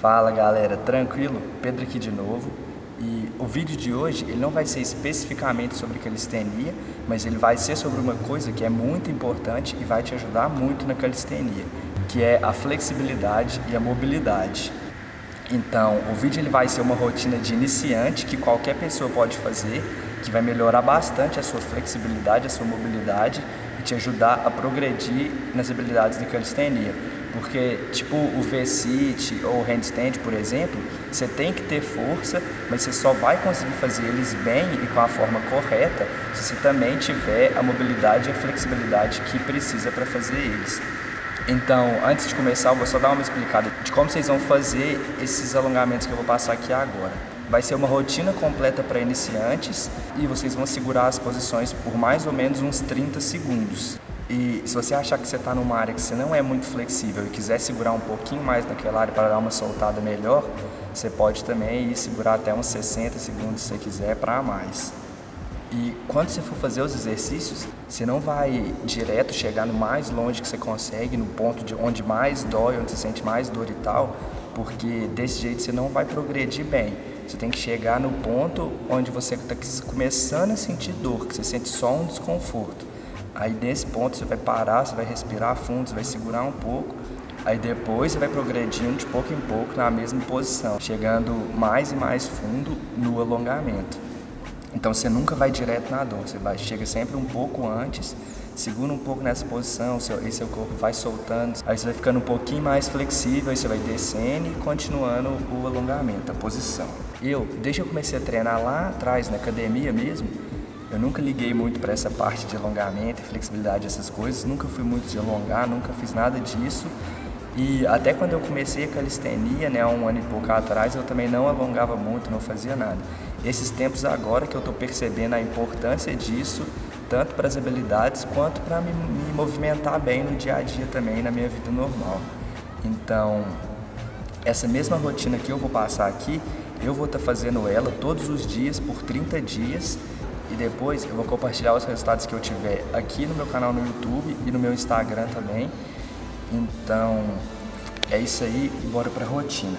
Fala galera, tranquilo? Pedro aqui de novo. E o vídeo de hoje ele não vai ser especificamente sobre calistenia, mas ele vai ser sobre uma coisa que é muito importante e vai te ajudar muito na calistenia, que é a flexibilidade e a mobilidade. Então, o vídeo ele vai ser uma rotina de iniciante que qualquer pessoa pode fazer, que vai melhorar bastante a sua flexibilidade, a sua mobilidade e te ajudar a progredir nas habilidades de calistenia. Porque, tipo, o V-sit ou o handstand, por exemplo, você tem que ter força, mas você só vai conseguir fazer eles bem e com a forma correta se você também tiver a mobilidade e a flexibilidade que precisa para fazer eles. Então, antes de começar, eu vou só dar uma explicada de como vocês vão fazer esses alongamentos que eu vou passar aqui agora. Vai ser uma rotina completa para iniciantes e vocês vão segurar as posições por mais ou menos uns 30 segundos. E se você achar que você está numa área que você não é muito flexível e quiser segurar um pouquinho mais naquela área para dar uma soltada melhor, você pode também ir segurar até uns 60 segundos se você quiser para mais. E quando você for fazer os exercícios, você não vai direto chegar no mais longe que você consegue, no ponto de onde mais dói, onde você sente mais dor e tal, porque desse jeito você não vai progredir bem. Você tem que chegar no ponto onde você está começando a sentir dor, que você sente só um desconforto. Aí nesse ponto você vai parar, você vai respirar fundo, você vai segurar um pouco. Aí depois você vai progredindo de pouco em pouco na mesma posição, chegando mais e mais fundo no alongamento. Então você nunca vai direto na dor, chega sempre um pouco antes, segura um pouco nessa posição, aí seu corpo vai soltando, aí você vai ficando um pouquinho mais flexível, aí você vai descendo e continuando o alongamento, a posição. Desde que eu comecei a treinar lá atrás, na academia mesmo, eu nunca liguei muito para essa parte de alongamento e flexibilidade, essas coisas, nunca fui muito de alongar, nunca fiz nada disso. E até quando eu comecei a calistenia, né, há um ano e pouco atrás, eu também não alongava muito, não fazia nada. Esses tempos agora que eu estou percebendo a importância disso, tanto para as habilidades quanto para me movimentar bem no dia a dia também, na minha vida normal. Então, essa mesma rotina que eu vou passar aqui, eu vou estar fazendo ela todos os dias por 30 dias e depois eu vou compartilhar os resultados que eu tiver aqui no meu canal no YouTube e no meu Instagram também. Então, é isso aí e bora pra rotina.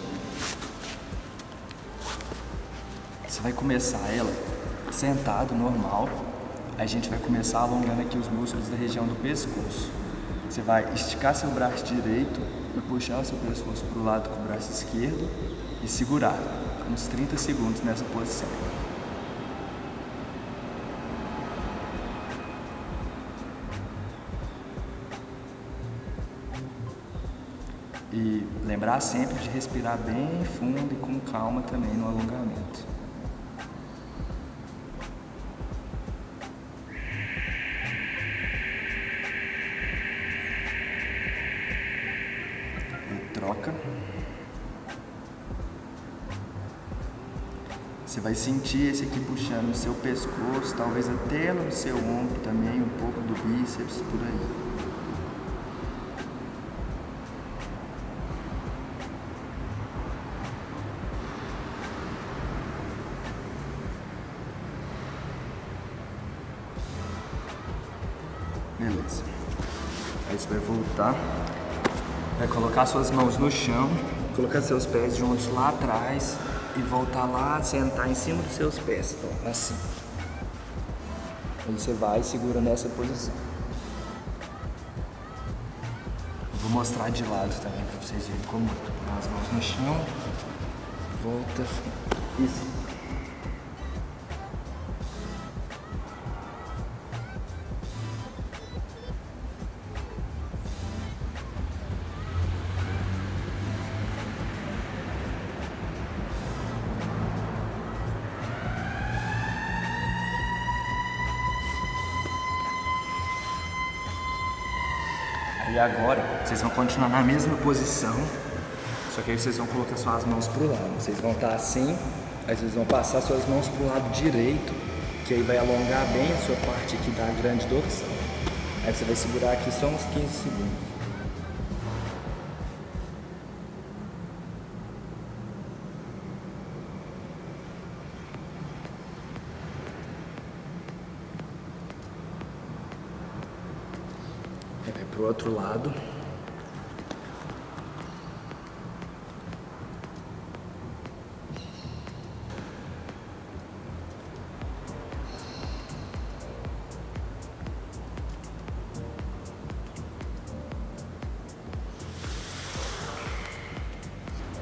Você vai começar ela sentado, normal. A gente vai começar alongando aqui os músculos da região do pescoço. Você vai esticar seu braço direito e puxar o seu pescoço pro lado com o braço esquerdo e segurar uns 30 segundos nessa posição. E lembrar sempre de respirar bem fundo e com calma também no alongamento. E troca. Você vai sentir esse aqui puxando o seu pescoço, talvez até no seu ombro também, um pouco do bíceps, por aí. Beleza. Aí você vai voltar, vai colocar suas mãos no chão, colocar seus pés juntos lá atrás e voltar lá, sentar em cima dos seus pés, ó, assim. Aí você vai e segura nessa posição. Vou mostrar de lado também para vocês verem como é. As mãos no chão, volta, isso. E agora, vocês vão continuar na mesma posição, só que aí vocês vão colocar suas mãos pro lado. Vocês vão estar assim, aí vocês vão passar suas mãos pro lado direito, que aí vai alongar bem a sua parte aqui da grande dorsal. Aí você vai segurar aqui só uns 15 segundos. Aí vai pro outro lado.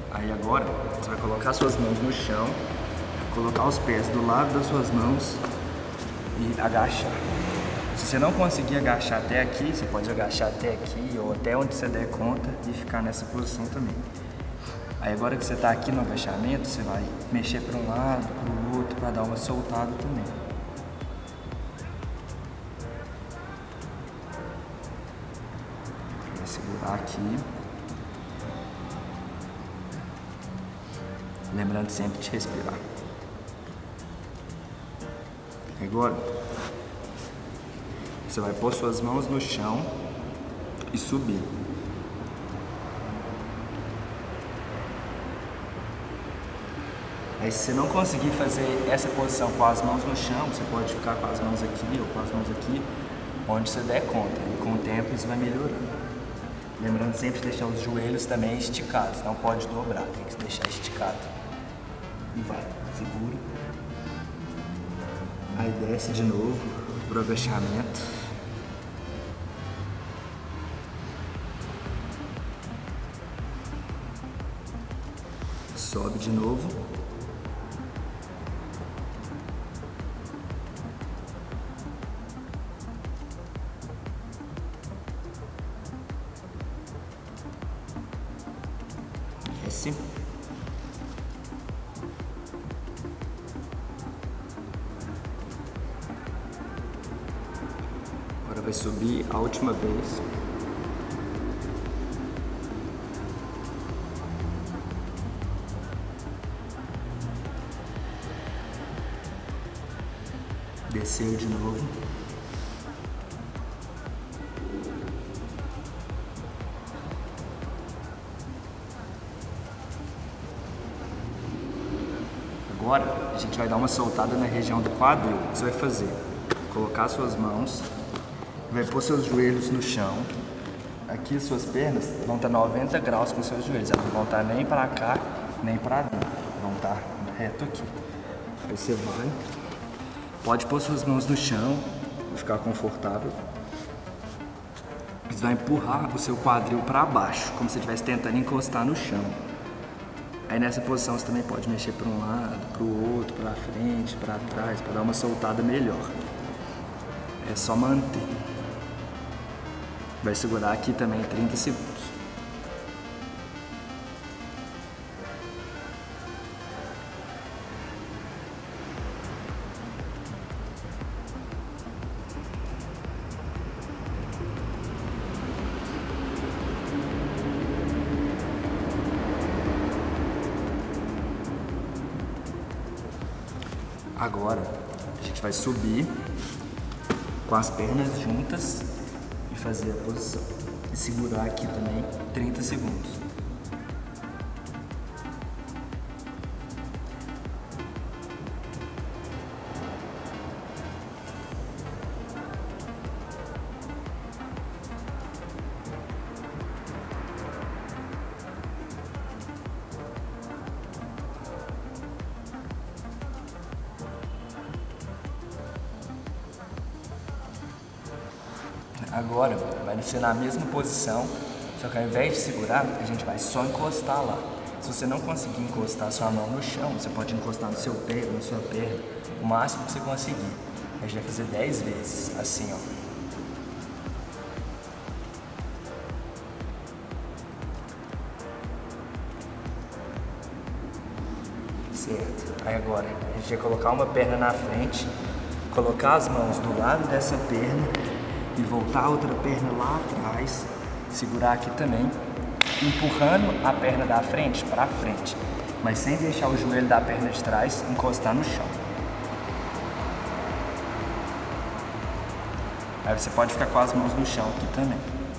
Aí agora, você vai colocar suas mãos no chão, colocar os pés do lado das suas mãos e agachar. Se você não conseguir agachar até aqui, você pode agachar até aqui ou até onde você der conta e ficar nessa posição também. Aí agora que você está aqui no agachamento, você vai mexer para um lado, para o outro, para dar uma soltada também. Vai segurar aqui. Lembrando sempre de respirar. Agora, você vai pôr suas mãos no chão e subir. Aí se você não conseguir fazer essa posição com as mãos no chão, você pode ficar com as mãos aqui ou com as mãos aqui, onde você der conta. E com o tempo isso vai melhorando. Lembrando sempre de deixar os joelhos também esticados, não pode dobrar, tem que deixar esticado. E vai, segura. Aí desce de novo pro agachamento. Sobe de novo. Desce. Agora vai subir a última vez. Desceu de novo. Agora a gente vai dar uma soltada na região do quadril. O que você vai fazer? Colocar suas mãos, vai pôr seus joelhos no chão. Aqui as suas pernas vão estar 90 graus com seus joelhos. Elas não vão estar nem para cá, nem para dentro. Vão estar reto aqui. Aí você vai. Pode pôr suas mãos no chão, ficar confortável. Você vai empurrar o seu quadril para baixo, como se você estivesse tentando encostar no chão. Aí nessa posição você também pode mexer para um lado, para o outro, para frente, para trás, para dar uma soltada melhor. É só manter. Vai segurar aqui também 30 segundos. Agora a gente vai subir com as pernas juntas e fazer a posição. E segurar aqui também 30 segundos. Agora vai descer na mesma posição, só que ao invés de segurar, a gente vai só encostar lá. Se você não conseguir encostar a sua mão no chão, você pode encostar no seu pé ou na sua perna, o máximo que você conseguir. A gente vai fazer 10 vezes, assim ó. Certo. Aí agora, a gente vai colocar uma perna na frente, colocar as mãos do lado dessa perna e voltar a outra perna lá atrás, segurar aqui também, empurrando a perna da frente para frente, mas sem deixar o joelho da perna de trás encostar no chão. Aí você pode ficar com as mãos no chão aqui também.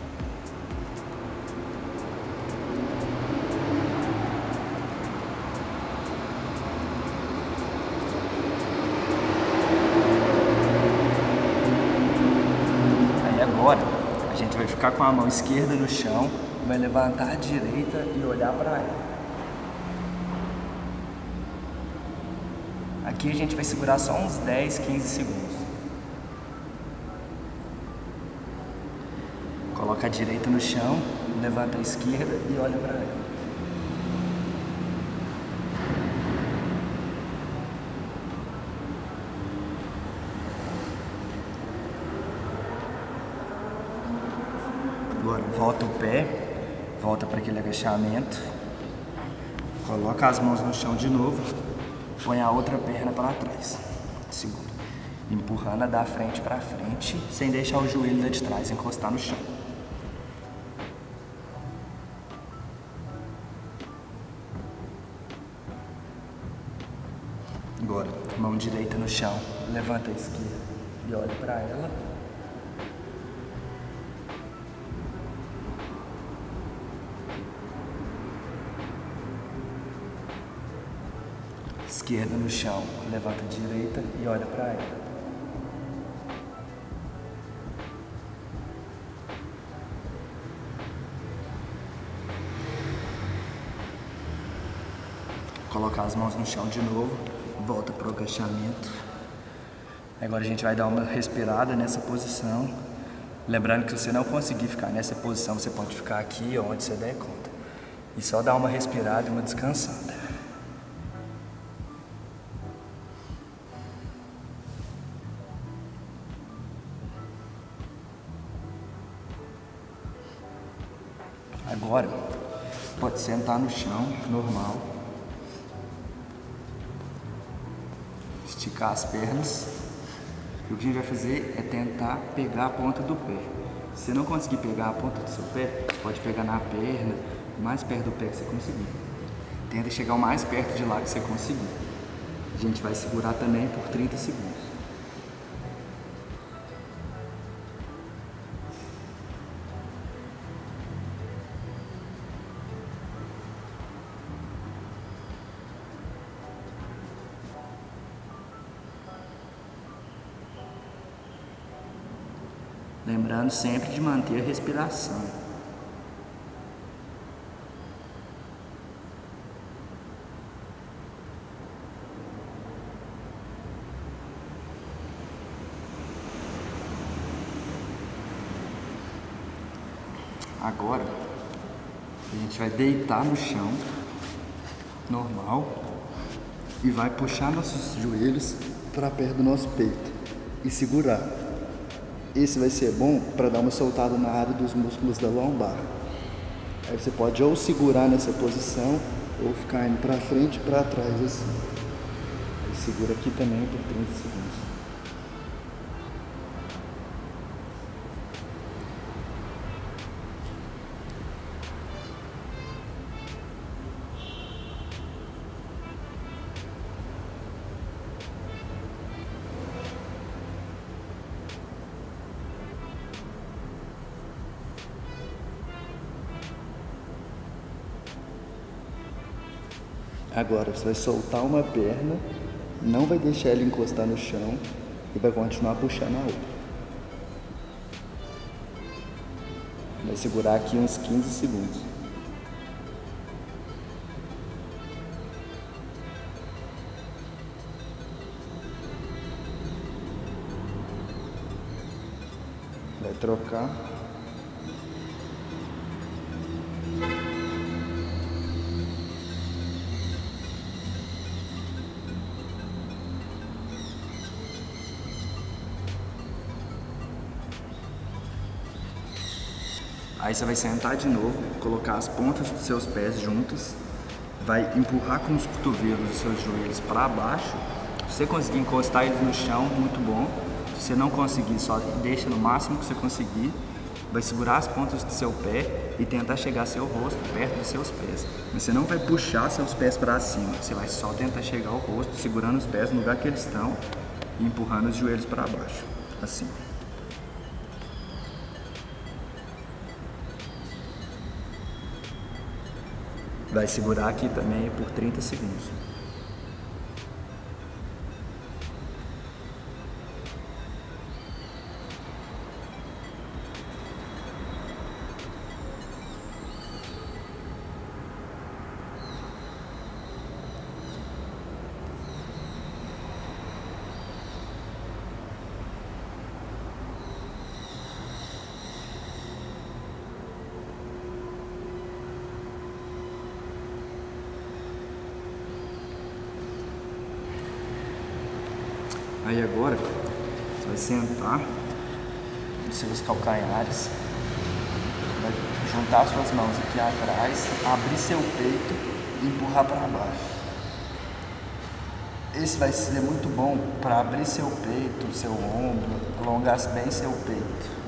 Agora, a gente vai ficar com a mão esquerda no chão, vai levantar a direita e olhar para ela. Aqui a gente vai segurar só uns 10, 15 segundos. Coloca a direita no chão, levanta a esquerda e olha para ela. volta o pé, volta para aquele agachamento, coloca as mãos no chão de novo, põe a outra perna para trás, segura, empurrando a da frente para frente, sem deixar o joelho da de trás encostar no chão. Agora, mão direita no chão, levanta a esquerda e olha para ela. Esquerda no chão, levanta a direita e olha para ela. Colocar as mãos no chão de novo, volta para o agachamento. Agora a gente vai dar uma respirada nessa posição. Lembrando que se você não conseguir ficar nessa posição, você pode ficar aqui onde você der conta. E só dar uma respirada e uma descansada. Agora, pode sentar no chão, normal. Esticar as pernas. E o que a gente vai fazer é tentar pegar a ponta do pé. Se você não conseguir pegar a ponta do seu pé, você pode pegar na perna, mais perto do pé que você conseguir. Tenta chegar o mais perto de lá que você conseguir. A gente vai segurar também por 30 segundos. Lembrando sempre de manter a respiração. Agora, a gente vai deitar no chão, normal, e vai puxar nossos joelhos para perto do nosso peito e segurar. Esse vai ser bom para dar uma soltada na área dos músculos da lombar. Aí você pode ou segurar nessa posição ou ficar indo para frente e para trás assim. Aí segura aqui também por 30 segundos. Agora você vai soltar uma perna, não vai deixar ela encostar no chão e vai continuar puxando a outra. Vai segurar aqui uns 15 segundos. Vai trocar. Aí você vai sentar de novo, colocar as pontas dos seus pés juntas, vai empurrar com os cotovelos dos seus joelhos para baixo. Se você conseguir encostar eles no chão, muito bom. Se você não conseguir, só deixa no máximo que você conseguir. Vai segurar as pontas do seu pé e tentar chegar seu rosto perto dos seus pés. Mas você não vai puxar seus pés para cima, você vai só tentar chegar ao rosto, segurando os pés no lugar que eles estão e empurrando os joelhos para baixo, assim. Vai segurar aqui também por 30 segundos. Aí agora, você vai sentar nos seus calcanhares, vai juntar suas mãos aqui atrás, abrir seu peito e empurrar para baixo. Esse vai ser muito bom para abrir seu peito, seu ombro, alongar bem seu peito.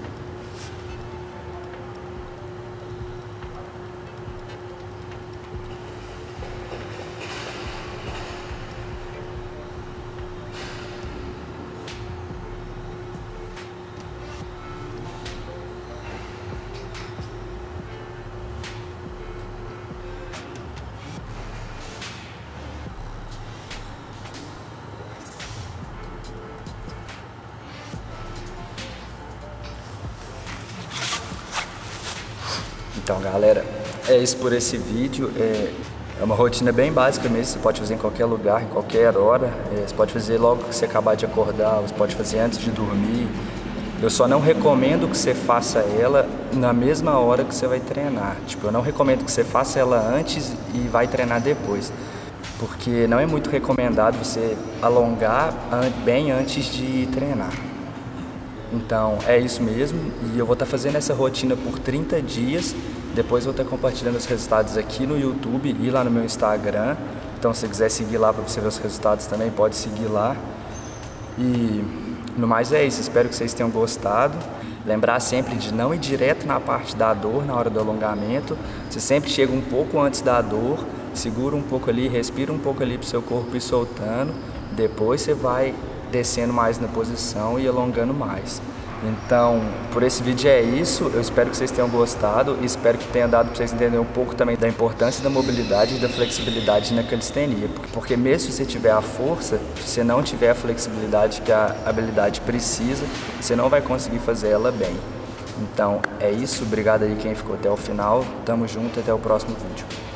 Então, galera, é isso por esse vídeo. É uma rotina bem básica mesmo, você pode fazer em qualquer lugar, em qualquer hora. Você pode fazer logo que você acabar de acordar, você pode fazer antes de dormir. Eu só não recomendo que você faça ela na mesma hora que você vai treinar. Tipo, eu não recomendo que você faça ela antes e vai treinar depois. Porque não é muito recomendado você alongar bem antes de treinar. Então, é isso mesmo, e eu vou estar fazendo essa rotina por 30 dias, depois vou estar compartilhando os resultados aqui no YouTube e lá no meu Instagram. Então, se você quiser seguir lá para você ver os resultados também, pode seguir lá. E no mais é isso, espero que vocês tenham gostado. Lembrar sempre de não ir direto na parte da dor na hora do alongamento. Você sempre chega um pouco antes da dor, segura um pouco ali, respira um pouco ali para o seu corpo ir soltando, depois você vai descendo mais na posição e alongando mais. Então, por esse vídeo é isso. Eu espero que vocês tenham gostado e espero que tenha dado para vocês entenderem um pouco também da importância da mobilidade e da flexibilidade na calistenia. Porque mesmo se você tiver a força, se você não tiver a flexibilidade que a habilidade precisa, você não vai conseguir fazer ela bem. Então, é isso. Obrigado aí quem ficou até o final. Tamo junto, até o próximo vídeo.